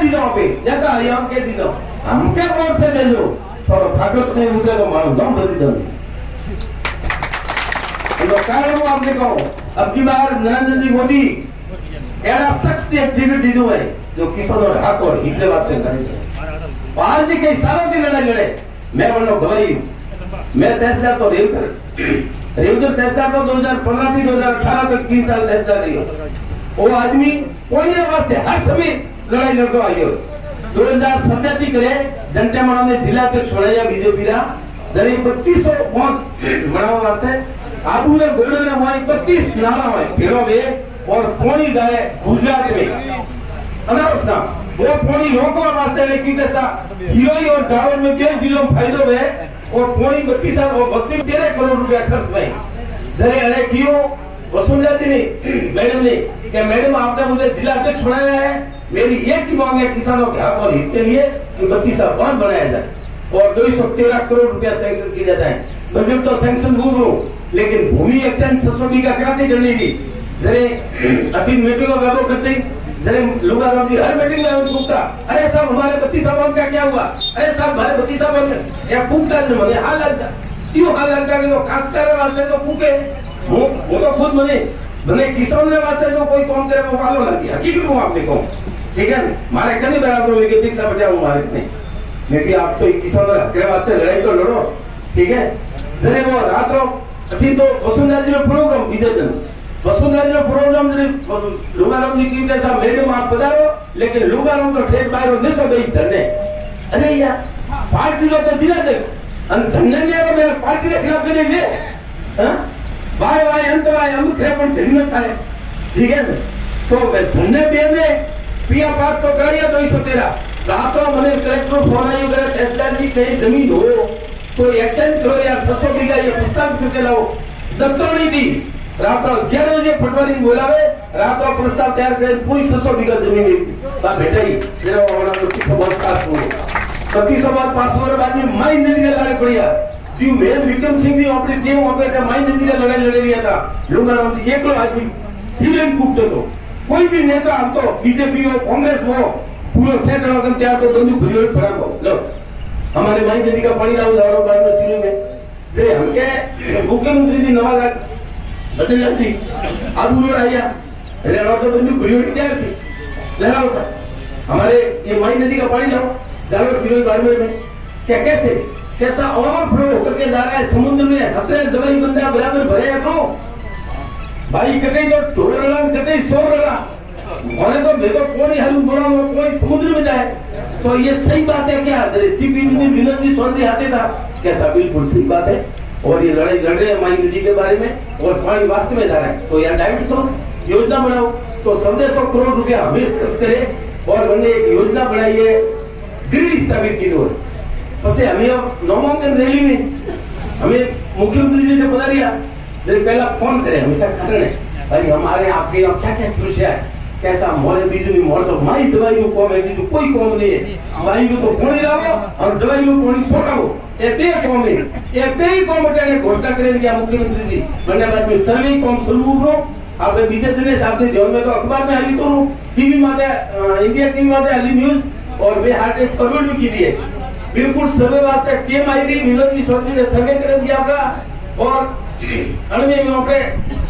दीदो पे जता हम के दीदो हम के वोट से देजो थोड़ो ताकत नहीं उठे तो मानो दम बदी दो तो कारण वो आपने कहो अब की बार नरेंद्र जी मोदी एरा शख्स ने एक्टिविटी दीदो है जो किसानों ने हक और हित वास्ते करे आज भी कई सालों की लड़ाई लड़े मैं बोलो भाई मैं तहसीलदार तो रेवजर तहसीलदार तो 2015 से 2018 तक 3 साल तहसीलदार रही वो आदमी कोई वास्ते हर समय लड़ाई लड़तो आयो 2017 थी करे जनता मानो ने जिला अध्यक्ष बनाया बीजेपी रा जरी 2500 वोट बनावा वास्ते आबू ने गोड़े ने वहां 25 नारा है फेरो में और कोनी जाए गुजरात में अनाउंसना वो कोनी रोकवा वास्ते ने की कैसा हीरोई और गांव में के जिलों फायदो है और कोनी 32 साल वो बस्ती 13 करोड़ रुपया खर्च में जरे अरे कियो वसुंधरा जी ने मैडम ने कि मैडम आपने मुझे जिला अध्यक्ष बनाया है मेरी एक ही मांग है किसानों के हक और हित के लिए कि 32 साल बाद बनाया जाए और 213 करोड़ रुपया सैंक्शन किया जाए मुझे तो सैंक्शन भूल लेकिन भूमि एक्सचेंज सब्सिडी का कराती करनी थी जरे अभी मीटिंग का व्यापक करते जरे लुगा राम जी हर मीटिंग में पूछता अरे साहब हमारे 32 साल का क्या हुआ अरे साहब हमारे 32 साल में या पूछता है मुझे हाल लगता क्यों हाल लगता कि वो खास करे वास्ते तो पूछे वो तो खुद मैंने किसान ने वास्ते जो कोई काम करे वो वालों लग गया हकीकत में आपने कहो ठीक है मारे कभी बराबर में कि शिक्षा बचाओ हमारे में लेकिन आप तो किसान के वास्ते लड़ाई तो लड़ो ठीक है जरे वो रात रो अच्छी तो वसुंधरा जी में प्रोग्राम बीजे दिन वसुंधरा जी में प्रोग्राम जरे लुगाराम जी की जैसा मैडम आप पधारो लेकिन लुगाराम तो ठेक बाहर नहीं सो गई धरने अरे यार पार्टी लो तो जिला अध्यक्ष अन धरने ने वो मेरे पार्टी के खिलाफ चले गए हां भाई अंत भाई हम खेपन झिन्न थाए ठीक है तो धरने दे में पिया पास तो कराया 213 रातों मैंने कलेक्टर फोन आयो करे तहसीलदार जी कहीं जमीन हो तो एक्सचेंज करो यार 700 बीघा ये प्रस्ताव करके लाओ दफ्तर नहीं दी रात 11 बजे पटवारी बोलावे रात को प्रस्ताव तैयार करे पूरी 600 बीघा जमीन बा भेटाई मेरा वाला तो 25 पास हो 25 पास होने बाद में माई नदी के लड़ाई पड़िया जी मेन विक्रम सिंह जी अपनी टीम वहां पे माई नदी का लड़ाई लड़ रहा था लुगाराम जी एकलो आदमी फीलिंग कूदते तो कोई भी नेता हम तो बीजेपी हो कांग्रेस हो पूरा सेट होकर तैयार तो बंदूक भरी पड़ा को लो हमारे माई नदी का पानी लाओ जाओ बाद में शुरू में जे हमके मुख्यमंत्री जी नवालाल बदल थी अब उन्होंने आया रेड़ा तो बंदूक भरी तैयार थी लहराओ सर हमारे ये माई नदी का पानी लाओ जाओ शुरू बाड़मेर में क्या कैसा ओवरफ्लो होकर के जा रहा है समुद्र में हतरे जवाई बंदा बराबर भरे है तो भाई कते तो ढोल रहा कते शोर रहा और तो मेरे को कोई हल बोला वो कोई समुद्र में जाए तो ये सही बात है क्या चीफ इंजीनियर विनोद जी चौधरी आते था कैसा बिल्कुल सही बात है और ये लड़ाई लड़ रहे हैं माई नदी के बारे में और पानी वास्तव में जा रहा है तो यार डाइवर्ट करो योजना बनाओ तो 100 करोड़ रुपया हमें खर्च करे और हमने एक योजना बनाई है ग्रिल स्थापित की है पसे हमें नामांकन रैली में हमें मुख्यमंत्री जी से बता दिया जब पहला फोन करे हमेशा करने भाई हमारे आपके यहाँ क्या क्या समस्या है कैसा मोरे बीजू में मोर तो माई जवाई को कौम है बीजू कोई कौम नहीं है भाई को तो पानी लाओ और जवाई को पानी सोटाओ एते कौम है एते ही कौम ने घोषणा करें क्या मुख्यमंत्री जी मैंने बाद में सर्वे कौम शुरू हो आपने बीजे दिन साहब ध्यान में तो अखबार में आई तो टीवी माते इंडिया टीवी माते अली न्यूज और वे हार्ट एक फॉरवर्ड भी की है बिल्कुल सर्वे वास्ते टीम आई थी विनोद जी चौधरी ने सर्वे कर दिया आपका और अणवे में अपने